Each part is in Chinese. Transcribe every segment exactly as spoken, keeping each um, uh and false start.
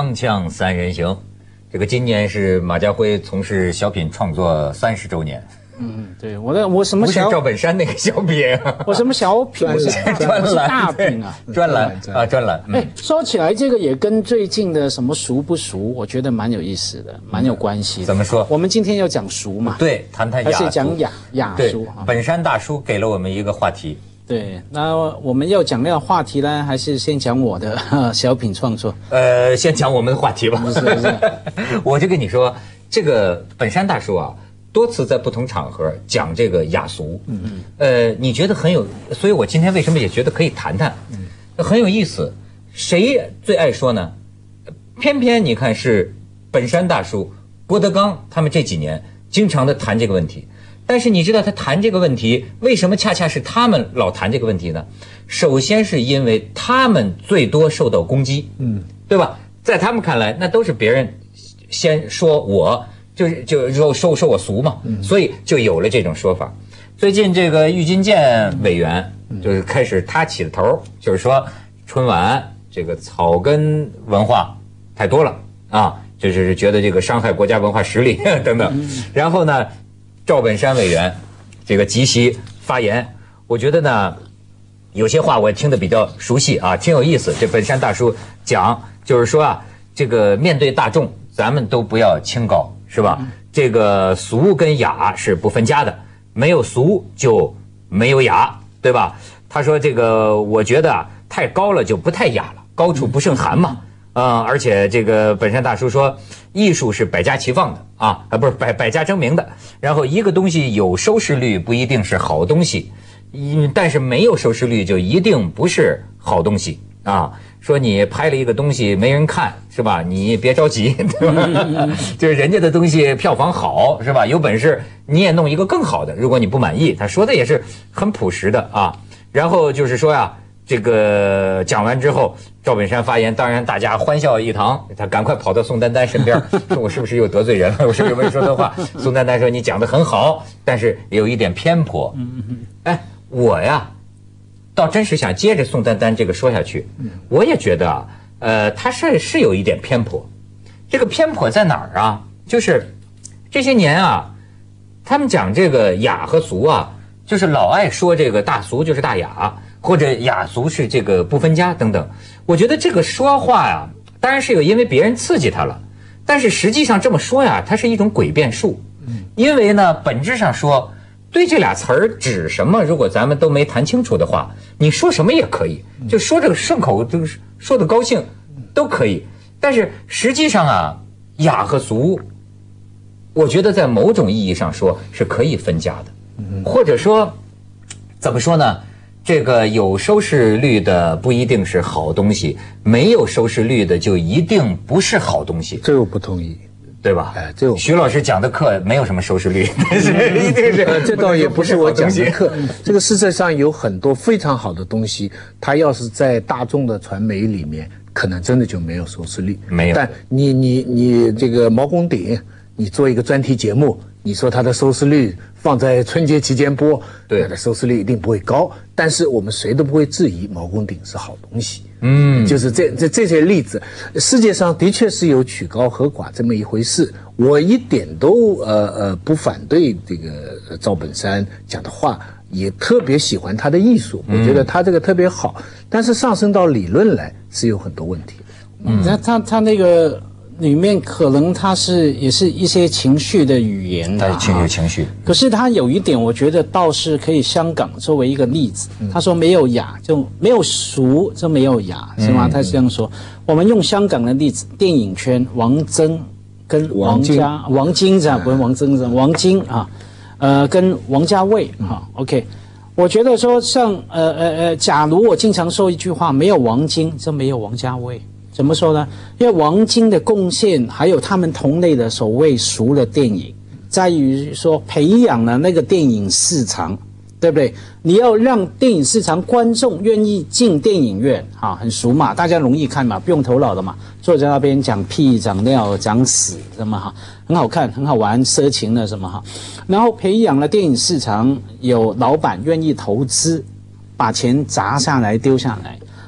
锵锵三人行，这个今年是马家辉从事小品创作三十周年。 嗯，对，我的我什么小不是赵本山那个小品， 我什么小品，我是专栏大品啊， 专栏啊专栏。 哎，说起来这个也跟最近的什么熟不熟，我觉得蛮有意思的，蛮有关系的。 怎么说？ 我们今天要讲熟嘛？ 对，谈谈雅俗。 还是讲雅雅俗？ 本山大叔给了我们一个话题。 对，那我们要讲那个话题呢，还是先讲我的呵小品创作？ 呃，先讲我们的话题吧。 不是不是， 我就跟你说，这个本山大叔啊，多次在不同场合讲这个雅俗。嗯嗯。呃，你觉得很有，所以我今天为什么也觉得可以谈谈？嗯，很有意思。谁最爱说呢？偏偏你看是本山大叔、郭德纲他们这几年经常的谈这个问题。但是你知道他谈这个问题，为什么恰恰是他们老谈这个问题呢？首先是因为他们最多受到攻击，嗯，对吧？在他们看来，那都是别人先说我，就是就说说说我俗嘛，嗯，所以就有了这种说法。最近这个郁金剑委员就是开始他起的头，就是说春晚这个草根文化太多了啊，就是觉得这个伤害国家文化实力等等，然后呢。赵本山委员这个即席发言，我觉得呢，有些话我听得比较熟悉啊，挺有意思。这本山大叔讲，就是说啊，这个面对大众，咱们都不要清高，是吧？这个俗跟雅是不分家的，没有俗就没有雅，对吧？他说这个，我觉得啊，太高了就不太雅了，高处不胜寒嘛。嗯，而且这个本山大叔说，艺术是百家齐放的啊，啊不是百百家争鸣的。然后一个东西有收视率不一定是好东西，嗯，但是没有收视率就一定不是好东西啊。说你拍了一个东西没人看是吧？你别着急，对吧？就是人家的东西票房好是吧？有本事你也弄一个更好的，如果你不满意，他说的也是很朴实的啊。然后就是说呀。这个讲完之后，赵本山发言，当然大家欢笑一堂。他赶快跑到宋丹丹身边，说我是不是又得罪人了？我是不是没说错话？宋丹丹说你讲得很好，但是有一点偏颇。哎，我呀，倒真是想接着宋丹丹这个说下去。我也觉得啊，呃，他是是有一点偏颇。这个偏颇在哪儿啊？就是这些年啊，他们讲这个雅和俗啊，就是老爱说这个大俗就是大雅。或者雅俗是这个不分家等等，我觉得这个说话呀，当然是有因为别人刺激他了，但是实际上这么说呀，它是一种诡辩术。因为呢，本质上说，对这俩词儿指什么，如果咱们都没谈清楚的话，你说什么也可以，就说这个顺口，就是说的高兴，都可以。但是实际上啊，雅和俗，我觉得在某种意义上说是可以分家的，或者说，怎么说呢？这个有收视率的不一定是好东西，没有收视率的就一定不是好东西。 这我不同意， 对吧？ 哎，这徐老师讲的课没有什么收视率，但是一定是、 呃、这倒也不是我讲的课。这个世界上有很多非常好的东西，它要是在大众的传媒里面，可能真的就没有收视率。 没有。 但你你你这个毛公鼎，你做一个专题节目。你说它的收视率放在春节期间播，对，它的收视率一定不会高。但是我们谁都不会质疑毛公鼎是好东西。嗯，就是这这这些例子，世界上的确是有曲高和寡这么一回事。我一点都呃呃不反对这个赵本山讲的话，也特别喜欢他的艺术，我觉得他这个特别好。但是上升到理论来是有很多问题的。 嗯，他他他那个。里面可能它是也是一些情绪的语言的， 情绪情绪。 可是他有一点，我觉得倒是可以香港作为一个例子。他说没有雅就没有俗就没有雅，是吗？他是这样说。我们用香港的例子，电影圈王晶跟王家王晶是吧？不是王晶是王晶啊，呃，跟王家卫哈 ，OK。我觉得说像呃呃呃，假如我经常说一句话，没有王晶就没有王家卫。怎么说呢？因为王晶的贡献，还有他们同类的所谓俗的电影，在于说培养了那个电影市场，对不对？你要让电影市场观众愿意进电影院啊，很俗嘛，大家容易看嘛，不用头脑的嘛，坐在那边讲屁、讲尿、讲屎，什么哈，很好看、很好玩、色情的什么哈，然后培养了电影市场，有老板愿意投资，把钱砸下来、丢下来。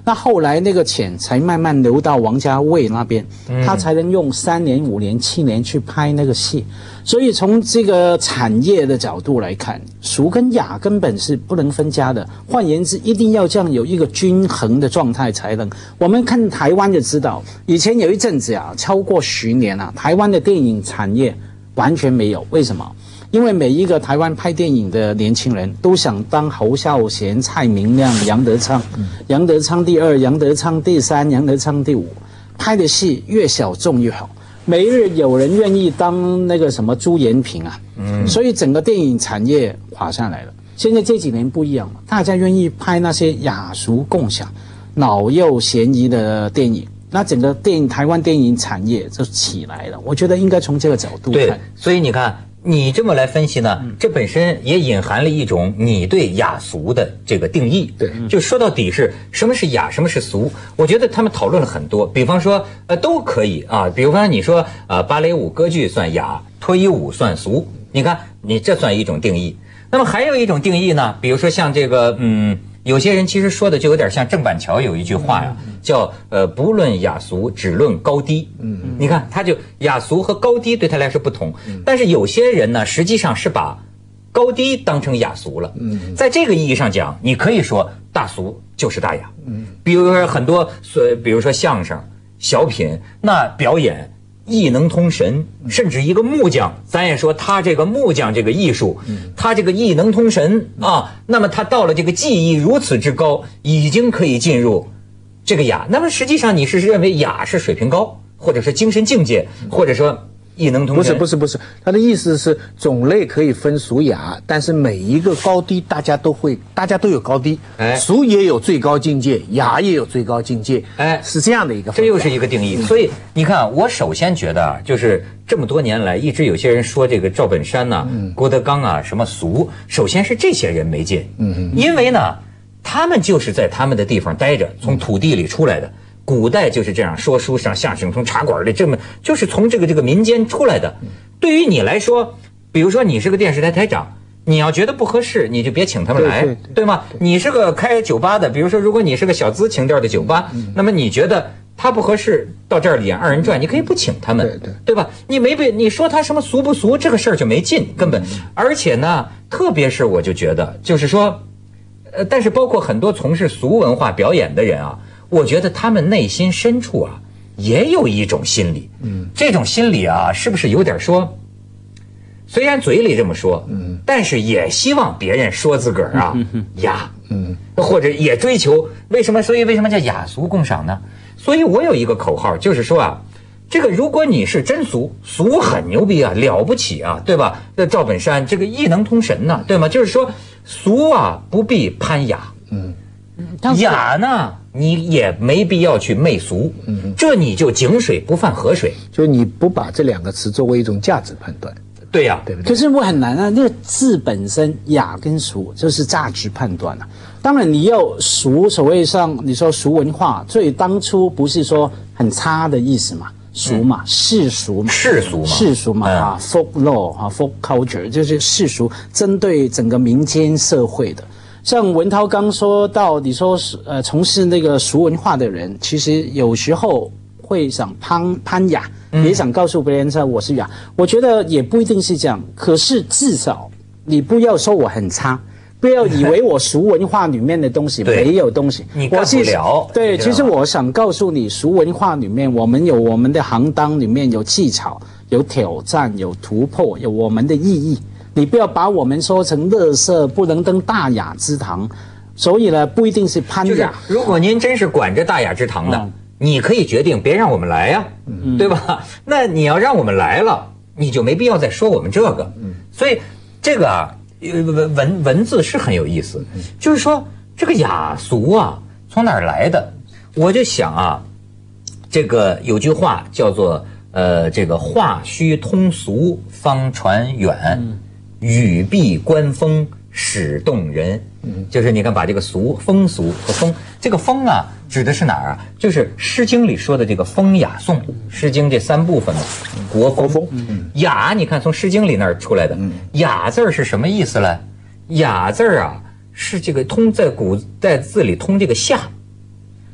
那后来那个钱才慢慢流到王家卫那边， 嗯、 他才能用三年、五年、七年去拍那个戏。所以从这个产业的角度来看，俗跟雅根本是不能分家的。换言之，一定要这样有一个均衡的状态才能。我们看台湾就知道，以前有一阵子啊，超过十年啊，台湾的电影产业完全没有。为什么？因为每一个台湾拍电影的年轻人都想当侯孝贤、蔡明亮、杨德昌，杨德昌第二，杨德昌第三，杨德昌第五，拍的戏越小众越好。每日有人愿意当那个什么朱延平啊，嗯，所以整个电影产业垮下来了。现在这几年不一样了，大家愿意拍那些雅俗共享、老幼咸宜的电影，那整个电影台湾电影产业就起来了。我觉得应该从这个角度看。 对，所以你看。你这么来分析呢，这本身也隐含了一种你对雅俗的这个定义。 对， 就说到底是什么是雅，什么是俗？我觉得他们讨论了很多，比方说，呃，都可以啊。比方说你说，呃，芭蕾舞、歌剧算雅，脱衣舞算俗。你看，你这算一种定义。那么还有一种定义呢，比如说像这个，嗯，有些人其实说的就有点像郑板桥有一句话呀。叫呃不论雅俗，只论高低。嗯，你看他就雅俗和高低对他来说不同，但是有些人呢，实际上是把高低当成雅俗了。嗯，在这个意义上讲，你可以说大俗就是大雅。嗯，比如说很多，比如说相声、小品，那表演艺能通神，甚至一个木匠，咱也说他这个木匠这个艺术，他这个艺能通神啊，那么他到了这个技艺如此之高，已经可以进入。这个雅，那么实际上你是认为雅是水平高，或者是精神境界，或者说艺能通神？ 不是不是不是，他的意思是种类可以分俗雅，但是每一个高低大家都会，大家都有高低。哎，俗也有最高境界，雅也有最高境界。哎，是这样的一个， 这又是一个定义。所以你看，我首先觉得啊，就是这么多年来，一直有些人说这个赵本山呐、啊、嗯、郭德纲啊什么俗，首先是这些人没劲。嗯嗯，因为呢。他们就是在他们的地方待着，从土地里出来的。古代就是这样，说书上相声，从茶馆里这么，就是从这个这个民间出来的。对于你来说，比如说你是个电视台台长，你要觉得不合适，你就别请他们来，对, 对, 对, 对吗？你是个开酒吧的，比如说如果你是个小资情调的酒吧，嗯、那么你觉得他不合适到这儿演二人转，你可以不请他们，对, 对, 对吧？你没被你说他什么俗不俗，这个事儿就没劲，根本。而且呢，特别是我就觉得，就是说。呃，但是包括很多从事俗文化表演的人啊，我觉得他们内心深处啊，也有一种心理，嗯，这种心理啊，是不是有点说，虽然嘴里这么说，嗯，但是也希望别人说自个儿啊雅，嗯，或者也追求为什么？所以为什么叫雅俗共赏呢？所以我有一个口号，就是说啊。这个如果你是真俗，俗很牛逼啊，了不起啊，对吧？那赵本山这个艺能通神呐、啊，对吗？就是说俗啊不必攀雅，嗯，雅呢你也没必要去媚俗，嗯，这你就井水不犯河水， 就你不把这两个词作为一种价值判断， 对呀、啊， 对不对？ 可是我很难啊，那个字本身雅跟俗就是价值判断啊。当然你要俗，所谓上你说俗文化，所以当初不是说很差的意思嘛。俗嘛，世俗嘛， 世俗嘛， 世俗嘛啊 ，folk law 啊 ，folk culture 就是世俗，针对整个民间社会的。像文涛刚说到，你说呃，从事那个俗文化的人，其实有时候会想攀攀雅，嗯、也想告诉别人说我是雅。我觉得也不一定是这样，可是至少你不要说我很差。不要以为我俗文化里面的东西没有东西， 你干不了。 对，其实我想告诉你，俗文化里面我们有我们的行当，里面有技巧、有挑战、有突破、有我们的意义。你不要把我们说成垃圾，不能登大雅之堂。所以呢，不一定是攀雅。 就是如果您真是管着大雅之堂的，嗯、你可以决定别让我们来呀、啊，嗯、对吧？那你要让我们来了，你就没必要再说我们这个。嗯、所以这个啊。文文文字是很有意思，就是说这个雅俗啊，从哪儿来的？我就想啊，这个有句话叫做呃，这个话须通俗方传远，语必观风始动人。就是你看，把这个俗风俗和风，这个风啊，指的是哪儿啊？就是《诗经》里说的这个风雅颂，《诗经》这三部分嘛，国风风雅，你看从《诗经》里那儿出来的雅字儿是什么意思呢？雅字儿啊，是这个通在古在字里通这个下，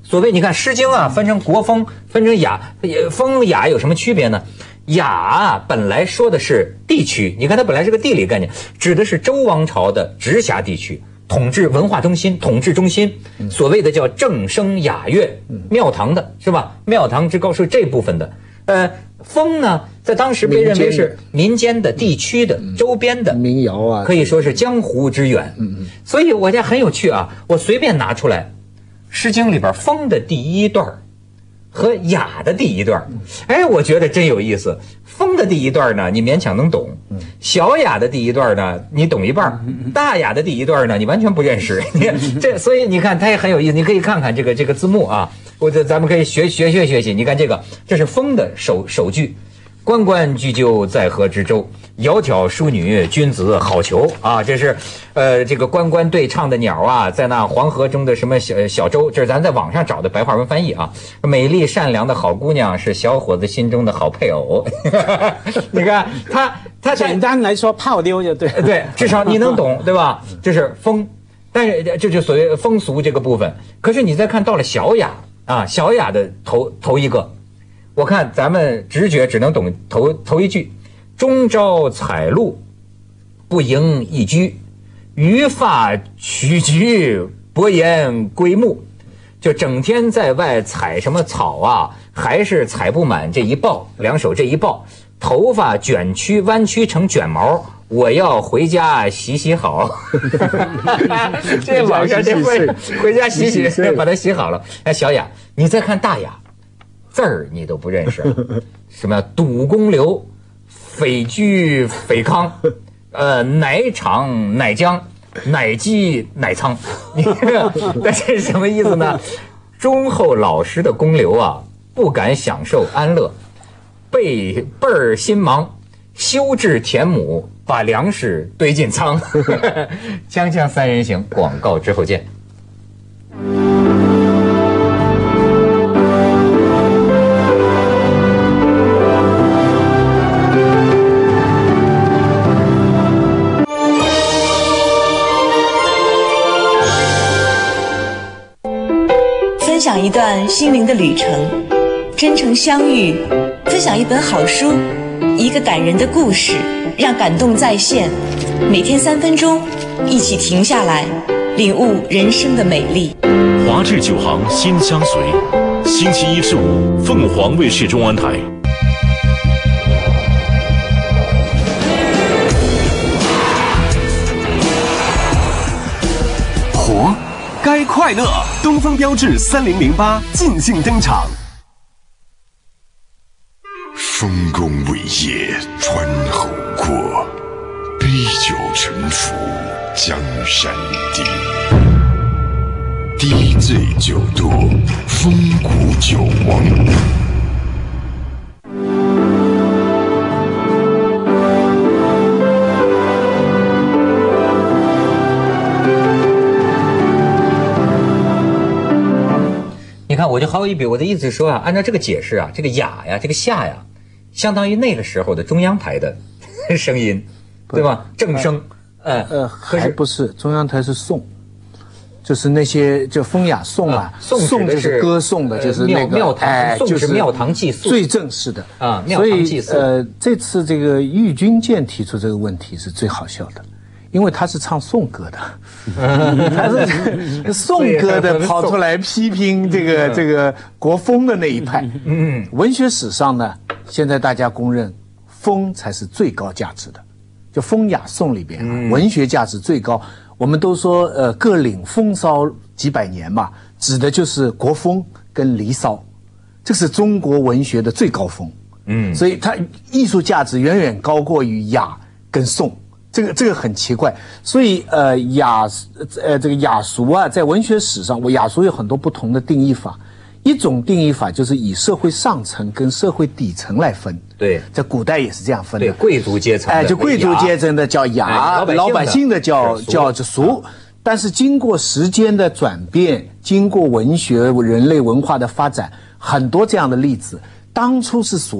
所谓你看《诗经》啊，分成国风，分成雅，风雅有什么区别呢？雅本来说的是地区，你看它本来是个地理概念，指的是周王朝的直辖地区。统治文化中心，统治中心，所谓的叫正声雅乐，庙堂的是吧？庙堂之高是这部分的。呃，风呢，在当时被认为是民间的、地区的、周边的民谣啊， 可以说是江湖之远。嗯嗯。所以我觉得很有趣啊，我随便拿出来，《诗经》里边风的第一段和雅的第一段，哎，我觉得真有意思。风的第一段呢，你勉强能懂；小雅的第一段呢，你懂一半；大雅的第一段呢，你完全不认识。你这，所以你看它也很有意思。你可以看看这个这个字幕啊，或者咱们可以学学学学习。你看这个，这是风的首首句。关关雎鸠，在河之洲。窈窕淑女，君子好逑啊！这是，呃，这个关关对唱的鸟啊，在那黄河中的什么小小舟，这是咱在网上找的白话文翻译啊。美丽善良的好姑娘是小伙子心中的好配偶。你看他他简单来说，泡妞就对对，至少你能懂，对吧？这是风，但是这就所谓风俗这个部分。可是你再看到了小雅啊，小雅的头头一个。我看咱们直觉只能懂头头一句，中朝采露，不盈一居，余发取菊，薄言归木。就整天在外采什么草啊，还是采不满这一抱，两手这一抱，头发卷曲弯曲成卷毛，我要回家洗洗好。这网上这会回家洗洗，把它洗好了。哎，小雅，你再看大雅。字儿你都不认识，什么赌公刘、匪居匪康，呃，乃场乃江、乃姬乃仓，你这是什么意思呢？忠厚老实的公刘啊，不敢享受安乐，辈辈儿心忙，修治田亩，把粮食堆进仓。锵锵三人行，广告之后见。 分享一段心灵的旅程，真诚相遇，分享一本好书，一个感人的故事，让感动在线。每天三分钟，一起停下来，领悟人生的美丽。 华智九行心相随，星期一至五，凤凰卫视中文台。 活该快乐，东风标致三零零八尽兴登场。 丰功伟业川后过，杯酒沉浮江山定。低醉酒多，风骨酒亡。 你看，我就毫无一比，我的意思是说啊，按照这个解释啊，这个雅呀，这个夏呀，相当于那个时候的中央台的声音，对吧？正声， 呃呃，还不是中央台是颂，就是那些就风雅颂啊， 颂就是歌颂的，就是那个庙堂，颂是庙堂祭祀， 最正式的啊，庙堂祭祀。 呃，这次这个郁钧剑提出这个问题是最好笑的。因为他是唱颂歌的，他是颂歌的跑出来批评这个这个国风的那一派。嗯，文学史上呢，现在大家公认风才是最高价值的，就风雅颂里边啊，文学价值最高。我们都说呃各领风骚几百年嘛，指的就是国风跟离骚，这是中国文学的最高峰。嗯，所以它艺术价值远远高过于雅跟颂。这个这个很奇怪，所以呃雅呃这个雅俗啊，在文学史上，我雅俗有很多不同的定义法。一种定义法就是以社会上层跟社会底层来分。 对， 在古代也是这样分的。 对，贵族阶层， 哎，就贵族阶层的叫雅，哎、老百姓的叫叫叫俗。但是经过时间的转变，经过文学人类文化的发展，很多这样的例子，当初是俗的。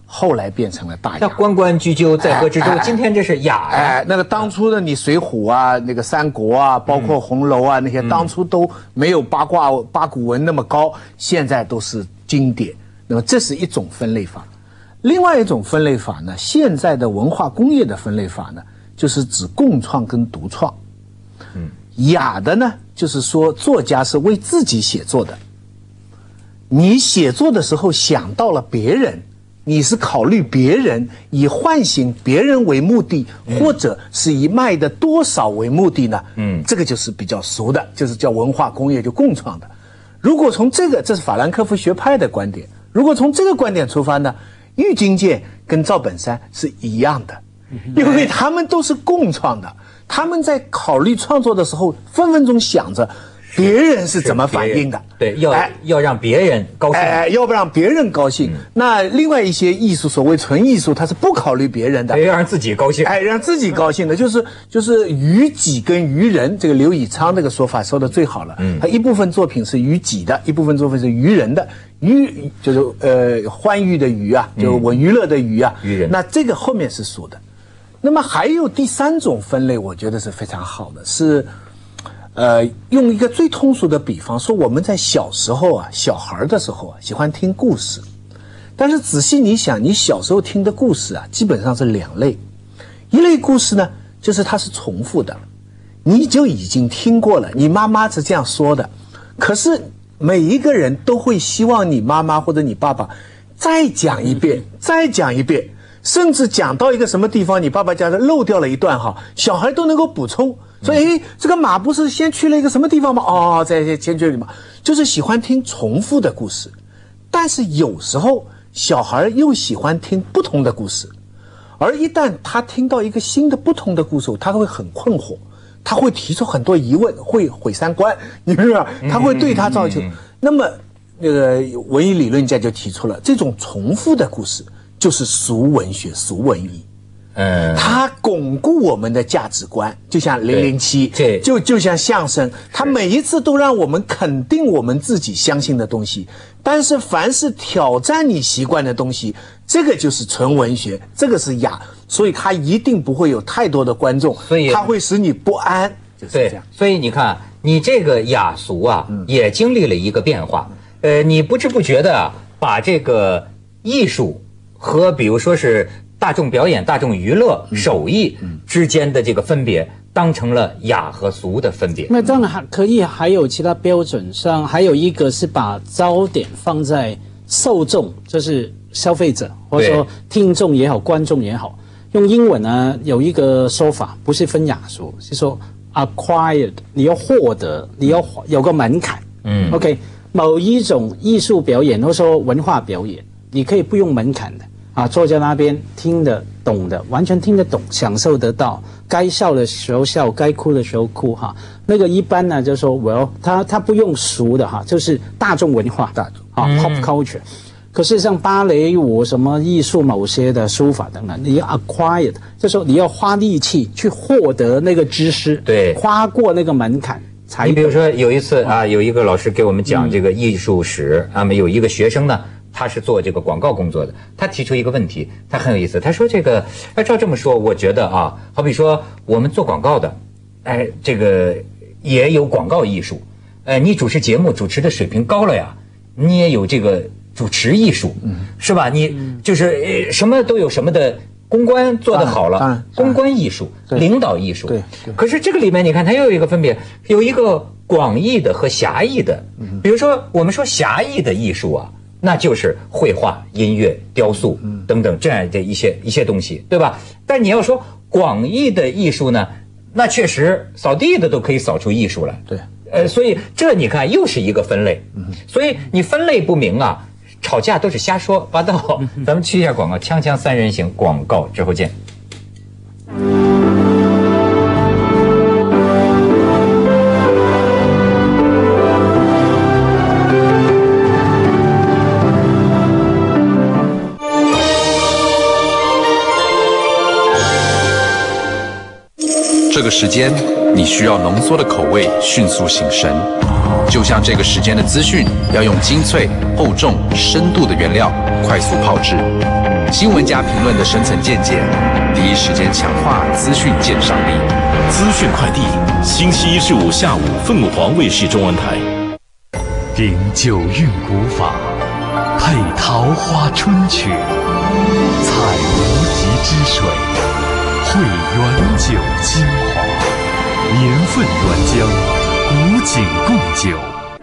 后来变成了大那雅。 关关雎鸠，在河之洲， 哎哎今天这是雅呀。 哎，那个当初的你水浒啊，那个三国啊，包括红楼啊，那些当初都没有八卦八股文那么高，现在都是经典。那么这是一种分类法。另外一种分类法呢，现在的文化工业的分类法呢，就是指共创跟独创。嗯，雅的呢，就是说作家是为自己写作的。你写作的时候想到了别人，你是考虑别人，以唤醒别人为目的，或者是以卖的多少为目的呢？嗯，这个就是比较俗的，就是叫文化工业，就共创的。如果从这个，这是法兰克福学派的观点。如果从这个观点出发呢，郁金剑跟赵本山是一样的，因为他们都是共创的。他们在考虑创作的时候，分分钟想着别人是怎么反应的， 对，要、 哎、 要让别人高兴， 哎，要不让别人高兴。嗯、那另外一些艺术，所谓纯艺术，它是不考虑别人的， 要让自己高兴， 哎，让自己高兴的，就是就是于己跟于人，这个刘以昌这个说法说的最好了。嗯，他一部分作品是于己的，一部分作品是于人的，于就是呃欢愉的愉啊，就我娱乐的娱啊， 于人。 那这个后面是俗的。那么还有第三种分类，我觉得是非常好的，是。呃，用一个最通俗的比方说，我们在小时候啊，小孩的时候啊，喜欢听故事。但是仔细你想，你小时候听的故事啊，基本上是两类。一类故事呢，就是它是重复的，你就已经听过了，你妈妈是这样说的。可是每一个人都会希望你妈妈或者你爸爸再讲一遍，再讲一遍，甚至讲到一个什么地方，你爸爸家的漏掉了一段哈，小孩都能够补充。所以，这个马不是先去了一个什么地方吗？哦，在先去了嘛，就是喜欢听重复的故事。但是有时候小孩又喜欢听不同的故事，而一旦他听到一个新的不同的故事，他会很困惑，他会提出很多疑问，会毁三观，你明白吗？他会对他造就。那么，那个文艺理论家就提出了，这种重复的故事就是俗文学、俗文艺。嗯，它巩固我们的价值观，就像零零七， 对， 就就像相声，它每一次都让我们肯定我们自己相信的东西。但是凡是挑战你习惯的东西，这个就是纯文学，这个是雅，所以它一定不会有太多的观众， 所以它会使你不安，就是这样。 所以你看，你这个雅俗啊，嗯、也经历了一个变化。呃，你不知不觉的啊，把这个艺术和比如说是大众表演、大众娱乐、手艺之间的这个分别，当成了雅和俗的分别。 那当然还可以，还有其他标准上，还有一个是把焦点放在受众，就是消费者或者说听众也好、观众也好。用英文呢有一个说法，不是分雅俗，是说 acquired， 你要获得，你要有个门槛。嗯 ，OK， 某一种艺术表演或者说文化表演，你可以不用门槛的。啊，坐在那边听得懂的，完全听得懂，享受得到，该笑的时候笑，该哭的时候哭哈。那个一般呢，就说 well， 他他不用俗的哈，就是大众文化，大众啊、嗯、pop culture。可是像芭蕾舞、什么艺术、某些的书法等等，你要 acquired， 就说你要花力气去获得那个知识， 对， 跨过那个门槛。才你比如说有一次啊，有一个老师给我们讲这个艺术史，那么、嗯、有一个学生呢。他是做这个广告工作的，他提出一个问题，他很有意思。他说：“这个，哎，照这么说，我觉得啊，好比说我们做广告的，哎，这个也有广告艺术，哎，你主持节目主持的水平高了呀，你也有这个主持艺术，嗯、是吧？你就是呃什么都有什么的公关做得好了，公关艺术、领导艺术。 对， 可是这个里面你看，它又有一个分别，有一个广义的和狭义的。比如说我们说狭义的艺术啊。”那就是绘画、音乐、雕塑等等这样的一些一些东西，对吧？但你要说广义的艺术呢，那确实扫地的都可以扫出艺术来。 对， 呃，所以这你看又是一个分类。所以你分类不明啊，吵架都是瞎说八道。咱们去一下广告，锵锵三人行，广告之后见。 这个时间，你需要浓缩的口味迅速醒神，就像这个时间的资讯要用精粹、厚重、深度的原料快速炮制。新闻加评论的深层见解，第一时间强化资讯鉴赏力。 资讯快递，星期一至五下午，凤凰卫视中文台。 秉九韵古法，配桃花春曲，采无极之水，汇原酒精华，年份原浆，古井贡酒。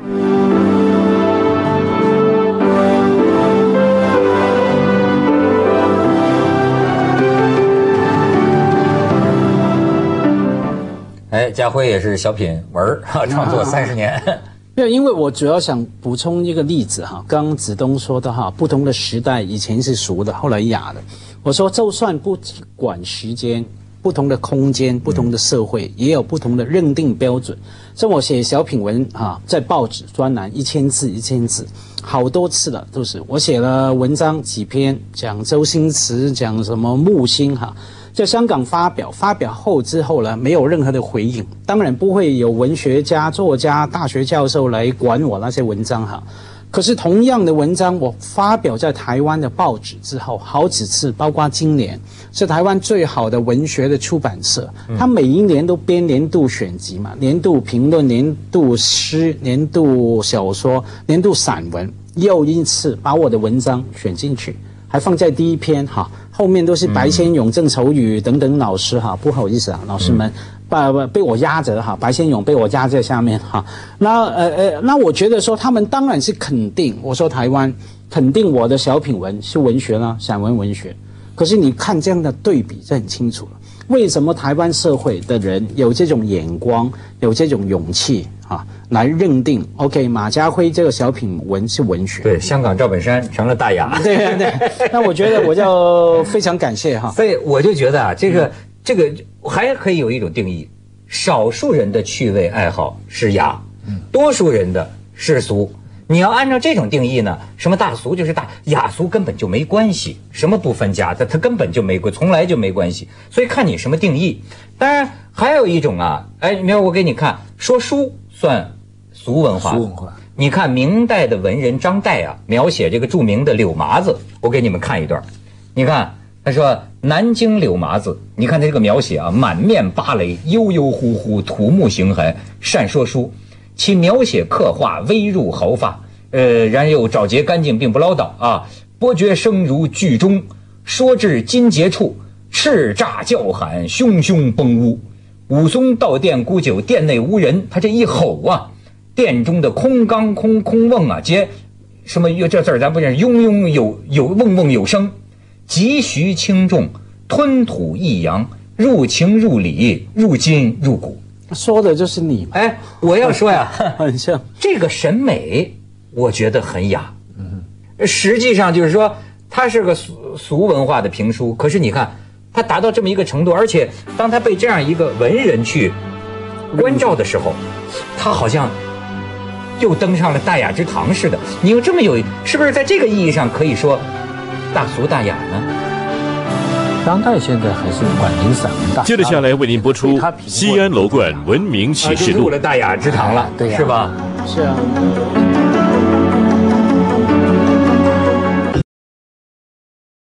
哎，家辉也是小品文儿哈，创作三十年。 没有，因为我主要想补充一个例子哈，刚刚子东说的哈，不同的时代以前是俗的，后来雅的。我说，就算不管时间，不同的空间、不同的社会，也有不同的认定标准。像我写小品文哈，在报纸专栏一千字一千字，好多次了，都是我写了文章几篇，讲周星驰，讲什么木星哈。在香港发表，发表后之后呢，没有任何的回应。当然不会有文学家、作家、大学教授来管我那些文章哈。可是同样的文章，我发表在台湾的报纸之后，好几次，包括今年，是台湾最好的文学的出版社，他每一年都编年度选集嘛，年度评论、年度诗、年度小说、年度散文，又一次把我的文章选进去。还放在第一篇哈，后面都是白先勇、郑愁予等等老师哈，不好意思啊，老师们，把被我压着哈，白先勇被我压在下面哈。那呃呃，那我觉得说他们当然是肯定，我说台湾肯定我的小品文是文学啦，散文文学。可是你看这样的对比就很清楚了，为什么台湾社会的人有这种眼光，有这种勇气啊，来认定 OK 马家辉这个小品文是文学？ 对，香港赵本山成了大雅。 对对对，那我觉得我就非常感谢哈。 所以我就觉得啊，这个、嗯、这个还可以有一种定义：少数人的趣味爱好是雅，多数人的是俗。你要按照这种定义呢，什么大俗就是大，雅俗根本就没关系，什么不分家，它它根本就没关，从来就没关系。所以看你什么定义。当然还有一种啊，哎，没有我给你看，说书算俗文化。俗文化。你看明代的文人张岱啊，描写这个著名的柳麻子，我给你们看一段。你看他说南京柳麻子，你看他这个描写啊，满面芭蕾，悠悠忽忽，土木形骸，善说书。其描写刻画微入毫发，呃，然又找节干净，并不唠叨啊。波谲声如剧中，说至金节处，叱咤叫喊，汹汹崩屋。武松到店沽酒，店内无人，他这一吼啊，店中的空缸空空瓮啊，皆什么这字儿咱不认识，庸庸有有瓮瓮有声，急徐轻重，吞吐抑扬，入情入理，入筋入骨。 说的就是你， 哎，我要说呀， 很像这个审美，我觉得很雅。嗯，实际上就是说，它是个俗俗文化的评书，可是你看，它达到这么一个程度，而且当它被这样一个文人去关照的时候，他好像又登上了大雅之堂似的。你又这么有，是不是在这个意义上可以说大俗大雅呢？ 当代现在还是管您散文大。 接着下来为您播出《西安楼观文明启示录》， 入了大雅之堂了， 对呀， 是吧？ 是啊。